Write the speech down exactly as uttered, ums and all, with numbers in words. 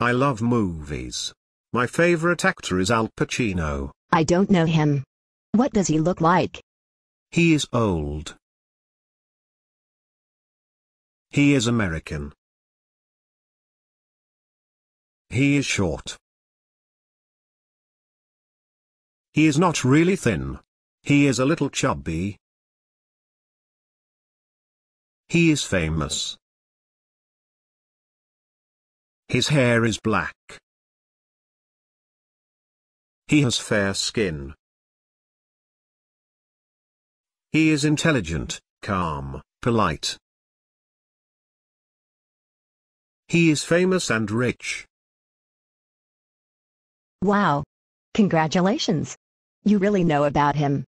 I love movies. My favorite actor is Al Pacino. I don't know him. What does he look like? He is old. He is American. He is short. He is not really thin. He is a little chubby. He is famous. His hair is black. He has fair skin. He is intelligent, calm, polite. He is famous and rich. Wow. Congratulations. You really know about him.